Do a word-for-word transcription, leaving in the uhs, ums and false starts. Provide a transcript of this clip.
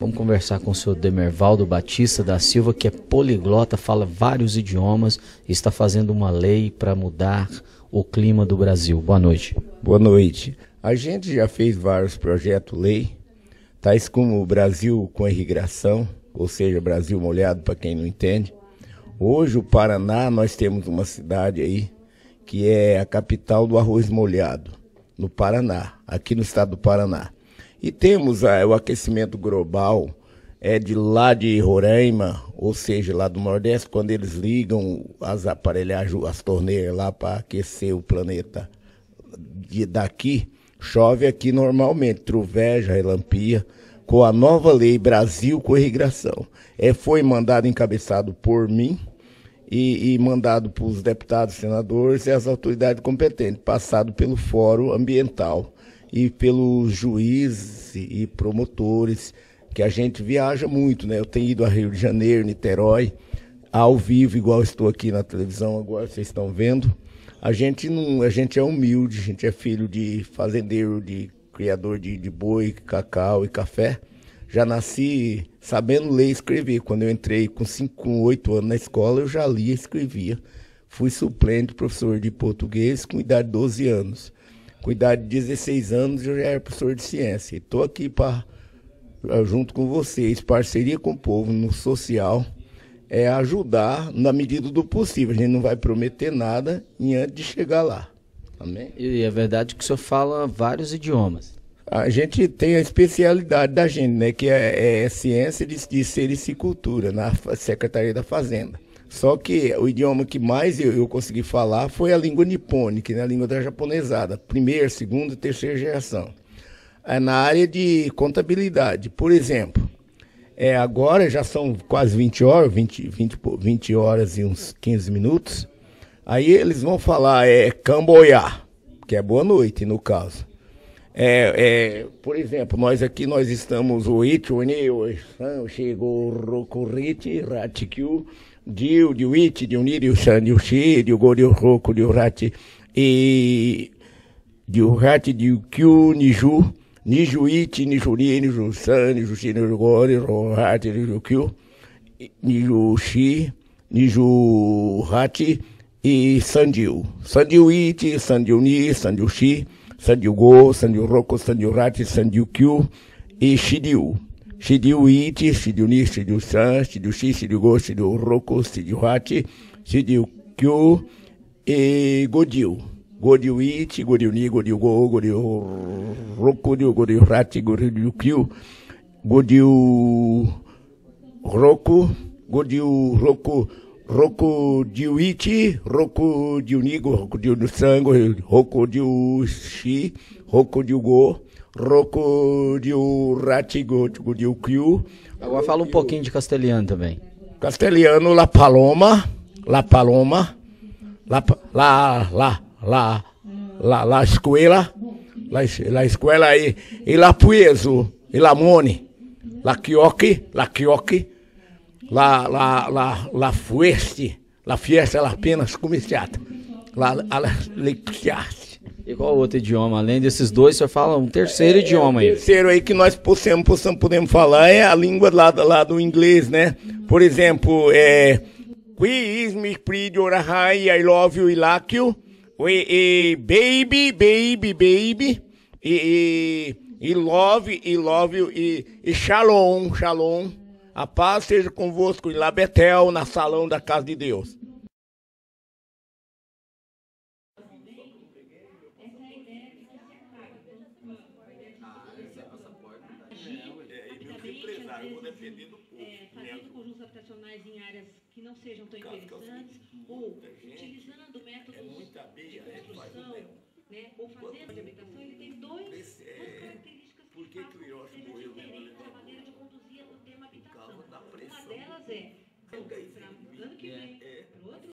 Vamos conversar com o senhor Demervaldo Batista da Silva, que é poliglota, fala vários idiomas e está fazendo uma lei para mudar o clima do Brasil. Boa noite. Boa noite. A gente já fez vários projetos-lei, tais como o Brasil com irrigação, ou seja, Brasil molhado, para quem não entende. Hoje, o Paraná, nós temos uma cidade aí que é a capital do arroz molhado, no Paraná, aqui no estado do Paraná. E temos ah, o aquecimento global, é de lá de Roraima, ou seja, lá do Nordeste, quando eles ligam as aparelhagens, as torneiras lá para aquecer o planeta de, daqui, chove aqui normalmente, troveja, relampia, com a nova lei Brasil com irrigação. É, foi mandado encabeçado por mim, E, e mandado para os deputados, senadores e as autoridades competentes, passado pelo Fórum Ambiental e pelos juízes e promotores, que a gente viaja muito, né? Eu tenho ido a Rio de Janeiro, Niterói, ao vivo, igual estou aqui na televisão agora, vocês estão vendo. A gente, não, a gente é humilde, a gente é filho de fazendeiro, de criador de, de boi, cacau e café. Já nasci sabendo ler e escrever. Quando eu entrei com cinco, com oito anos na escola, eu já lia e escrevia. Fui suplente, professor de português, com idade de doze anos. Com idade de dezesseis anos, eu já era professor de ciência. Estou aqui para, junto com vocês, parceria com o povo no social, é ajudar na medida do possível. A gente não vai prometer nada em antes de chegar lá. Amém? E é verdade que o senhor fala vários idiomas. A gente tem a especialidade da gente, né, que é, é ciência de, de sericicultura, na Secretaria da Fazenda. Só que o idioma que mais eu, eu consegui falar foi a língua nipônica, né, a língua da japonesada, primeira, segunda e terceira geração. É na área de contabilidade, por exemplo, é, agora já são quase vinte horas, vinte, vinte, vinte horas e uns quinze minutos, aí eles vão falar é, Camboiá, que é boa noite no caso. É, é, por exemplo, nós aqui nós estamos o Ituni, o chegou o Rokuriti, Ratikyu, Dio, Dio It, Dio Nirio, San, Dio Shi, Dio Go, Dio Roku, Dio Rati, e Dio Rati, Dio Kyu, Niju, Niju It, Nijuri, Niju San, Niju Shi, Niju Go, Niju Rati, Niju Kyu, Niju Shi, Niju Rati e Sandiu. Sandiu It, Sandiu Ni, Sandiu Shi, Sandiu Go, Sandiu Roku, Sandiu Rati, Sandiu Kyu e Shidiu. Shidiu Iti, Shidiu Ni, Shidiu San, Shidiu Shi, Shidiu Go, Shidiu Roku, Shidiu Rati, Shidiu Kyu e Godiu. Godiu Iti, Godiu Ni, Godiu Go, Godiu Roku, Godiu Rati, Godiu Kyu, Godiu Roku, Godiu Roku, Roku Diu Iti, Roku Diu Nigo, Roku Diu Sango, Roku Diu Shi, Roku Diu Go, Roku Diu Rati, Go Diu Kyu. Agora fala um pouquinho de castelhano também. Castelhano, La Paloma, La Paloma, La La La La La La Escuela, La, la Escuela e, e La Pueso, e La Mone, La Quioque, La Quioque. La, la, la, la fueste, la fiesta, las penas comerciata, la, la lexiate. E qual outro idioma? Além desses dois, você fala um terceiro é, idioma aí. O terceiro aí que nós possamos, possamos, podemos falar é a língua lá, lá do inglês, né? Por exemplo, é... Qui is me pridorahai, I love you, I like you. E, e, baby, baby, baby. E, e, e love, e love you. E, e shalom, shalom. A paz seja convosco em Labetel, na salão da casa de Deus. Fazendo conjuntos habitacionais em áreas que não sejam tão interessantes, ou utilizando métodos de construção, né, ou fazendo de habitação, ele tem dois, duas características que sejam diferentes da maneira de conduzir o tema habitação. Uma delas é, para ano que vem, para o outro